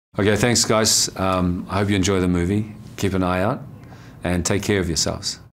Okay, thanks guys. I hope you enjoy the movie. Keep an eye out and take care of yourselves.